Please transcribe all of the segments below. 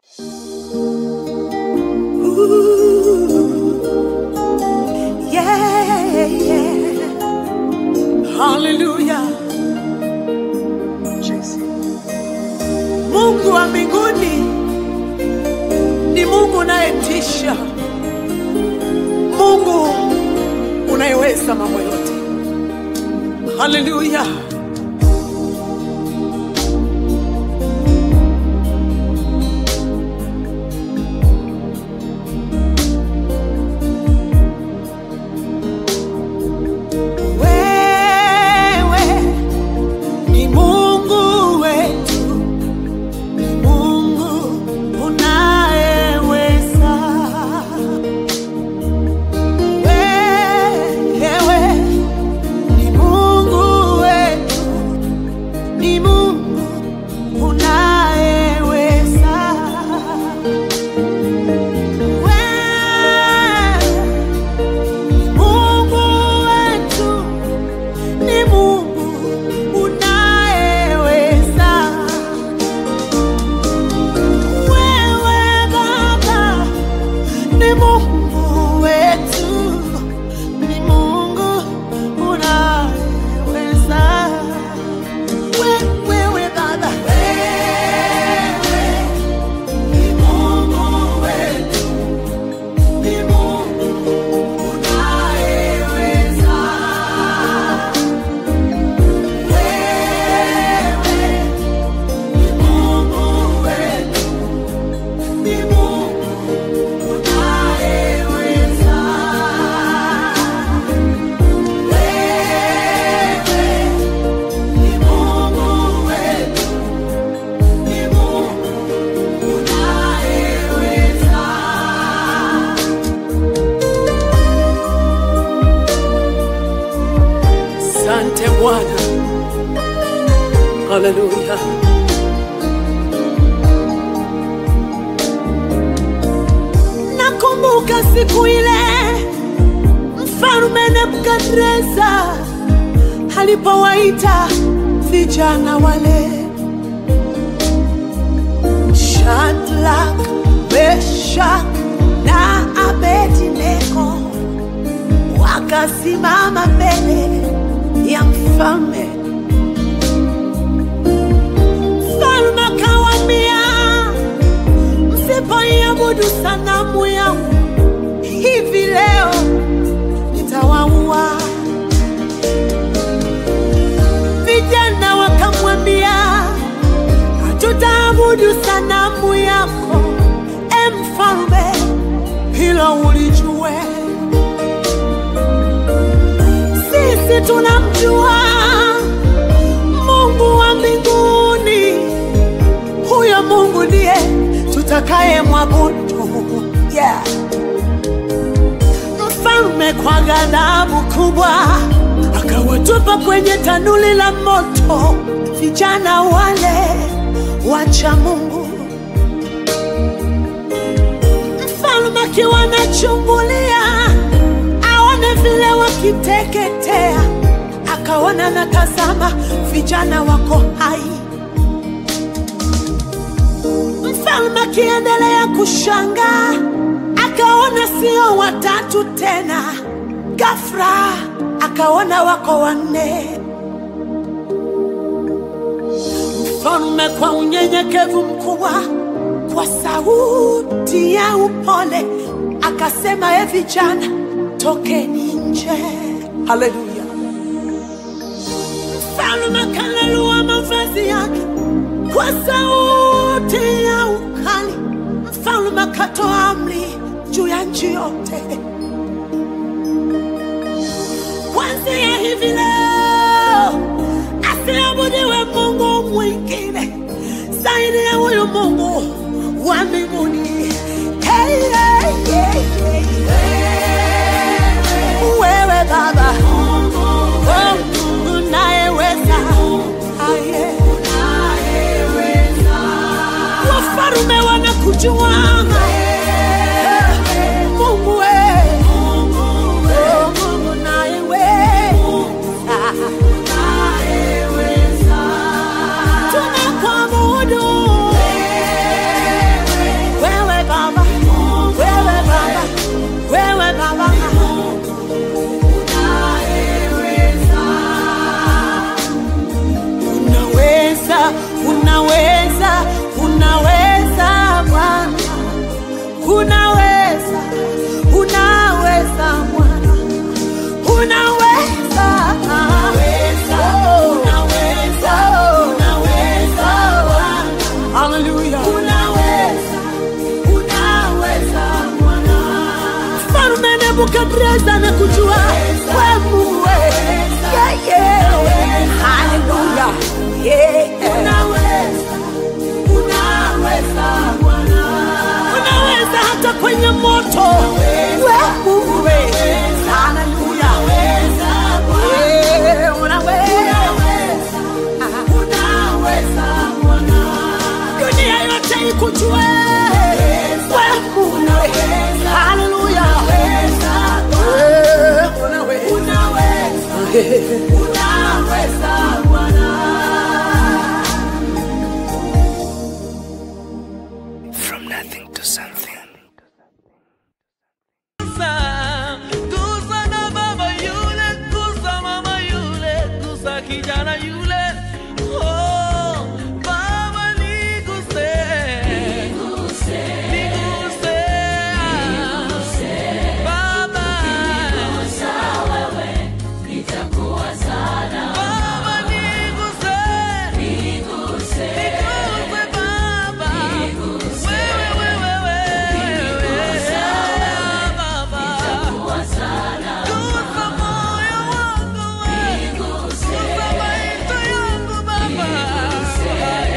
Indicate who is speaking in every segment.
Speaker 1: Yeah, yeah. Hallelujah. Mungu wa mbinguni ni Mungu unayetisha, Mungu unayeweza mambo yote. Hallelujah. Asante Bwana. Hallelujah. Nakumbuka siku ile Mfalme Nebukadneza alipowaita vijana wale Shadrach, Meshach na Abednego, wakasimama mbele ya mfalme. Mfalme akawaambia, msipoiabudu sanamu yangu hivi leo nitawaua. Vijana wakamwambia, hatutaabudu sanamu yako, mfalme, hilo ulijue. Sisi tunamjua Mungu wa mbinguni, huyo Mungu ndiye tutakaye mwabudu. Yeah. Mfalme kwa ghadhabu kubwa akawatupa kwenye tanuli la moto vijana wale wacha Mungu. Mfalme akiwa anachungulia aone vile wakiteketea, akaona na tazama vijana wako hai. Mfalme akiendelea kushangaa akaona sio watatu tena, ghafla akaona wako wanne. Mfalme kwa unyenyekevu mkubwa, kwa sauti ya upole akasema, vijana, tokeni nje. Haleluya. Mfalme akalelua mavazi yake kwa sauti ya ukali. Mfalme akatoa amri juu ya nchi yote, kuanzia hivi leo asiabudiwe Mungu mwingine zaidi ya huyu Mungu wa mbinguni. Hey, hey, hey, hey, hey. Wewe Baba, Mungu unayeweza, wafalme wanakujua Mungu, Mungu unayeweza, tunakuabudu Nebukadreza na kujua wewe Mungu wewe. Hallelujah. Unaweza Bwana. Unaweza hata kwenye moto. Wewe Mungu wewe. Hallelujah. Unaweza Bwana. Dunia yote ikujue wewe Mungu wewe. Hallelujah. Unaweza Bwana.
Speaker 2: From nothing to something.
Speaker 3: Gusa na baba yule, gusa mama yule, gusa kijana yule. Oh, baba niguse, niguse, niguse, baba nigusa wewe, nitakuwa sana. Baba niguse, niguse, niguse baba, niguse wewe, nigusa baba, nitakuwa sana. Gusa moyo wangu wewe, niguse, gusa maisha yangu baba, niguse,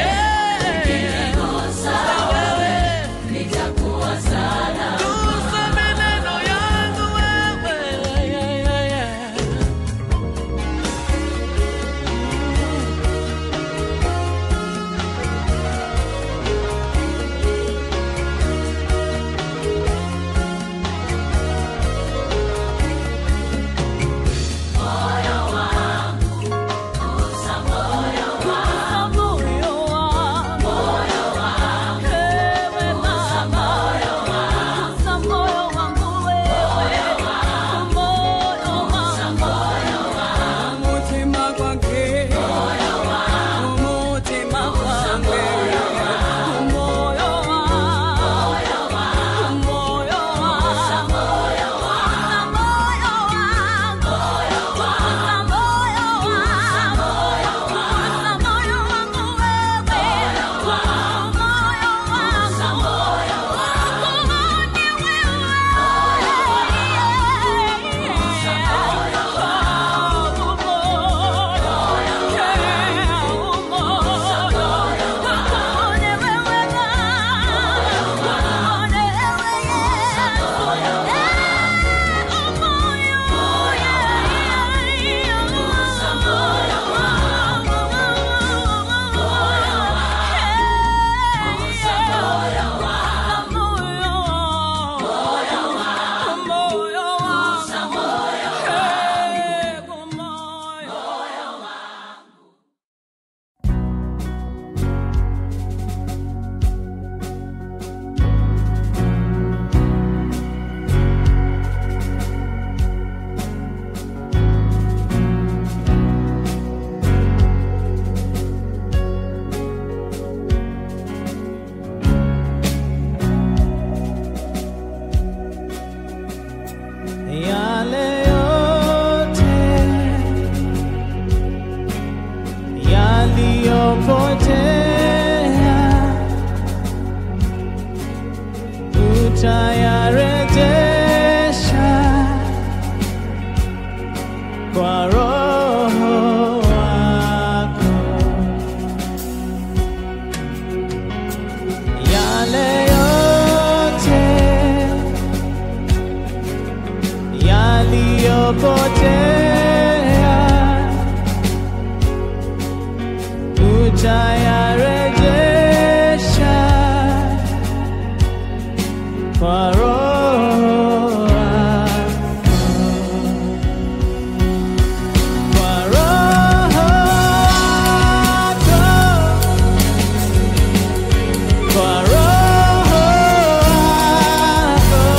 Speaker 3: nigusa wewe, nitakuwa sana. Gusa maneno yangu wewe,
Speaker 4: yale yote yaliyopotea utayarejesha kwa Roho wako. Yale yote yaliyopotea utayarejesha kwa Roho wako. Kwa Roho wako. Kwa Roho wako.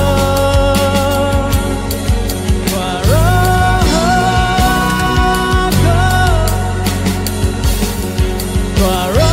Speaker 4: Kwa Roho wako. Kwa Roho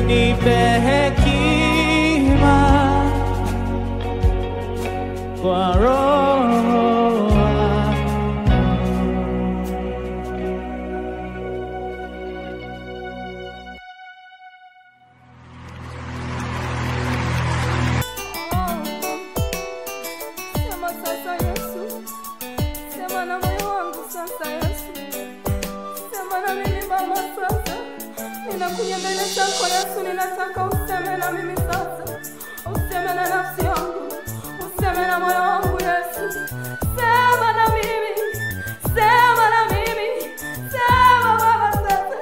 Speaker 4: unipe hekima kwa Roho wako.
Speaker 5: Sema sasa Yesu, sema na moyo wangu sasa Yesu, sema na mimi Baba sasa. Ninakuja mbele zako Yesu, ninataka useme na mimi sasa, useme na nafsi yangu, useme na moyo wangu Yesu. Sema na mimi, sema na mimi, sema Baba sasa.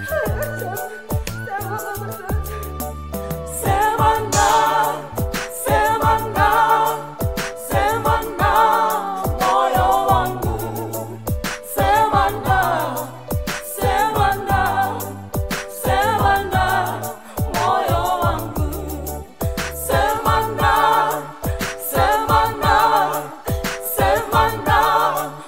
Speaker 5: Sema Baba sasa. Sema na, sema na, sema na moyo wangu. Sema na, sema na, sema na moyo wangu. Sema na, sema na, sema na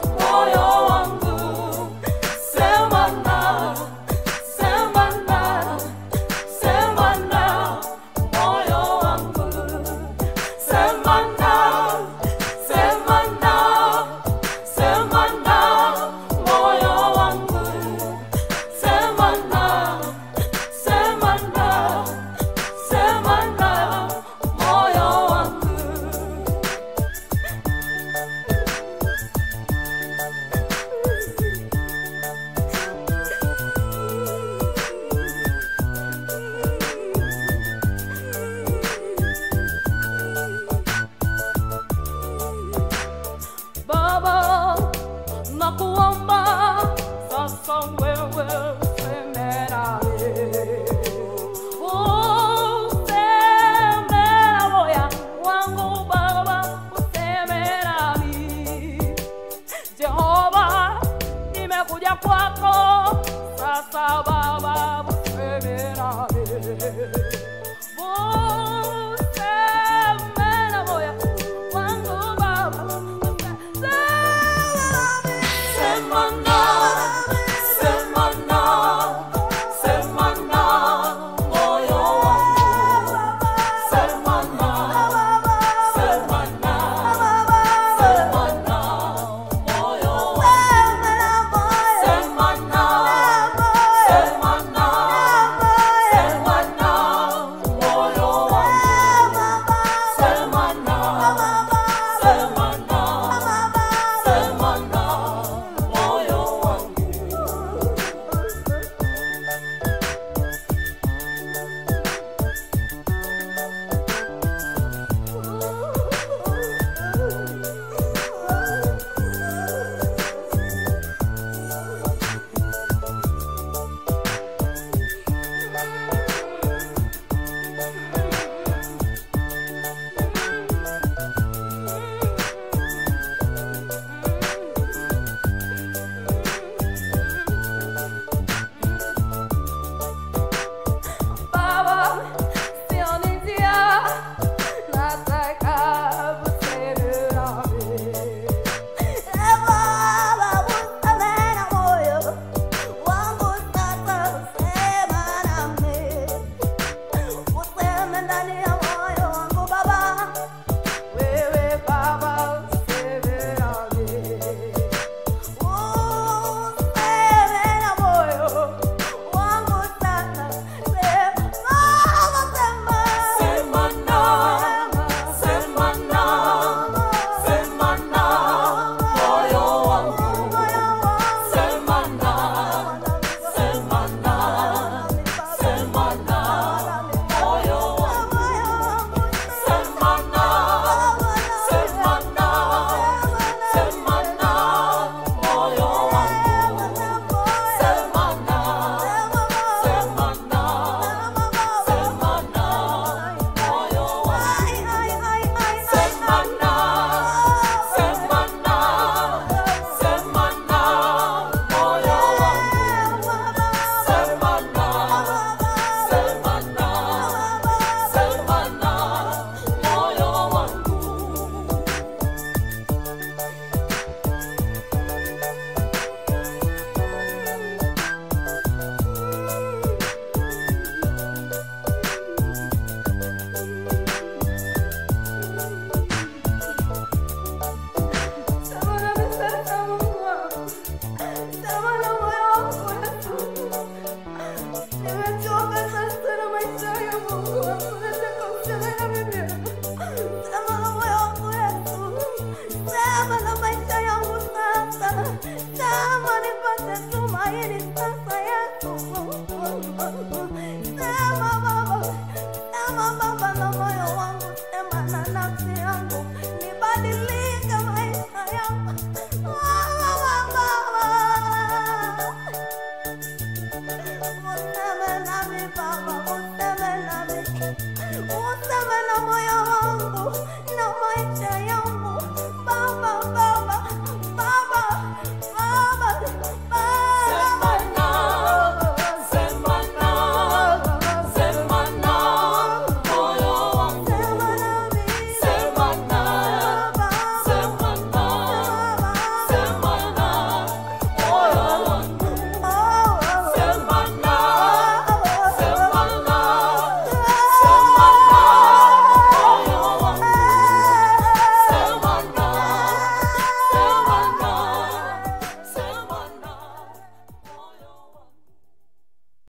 Speaker 1: Sema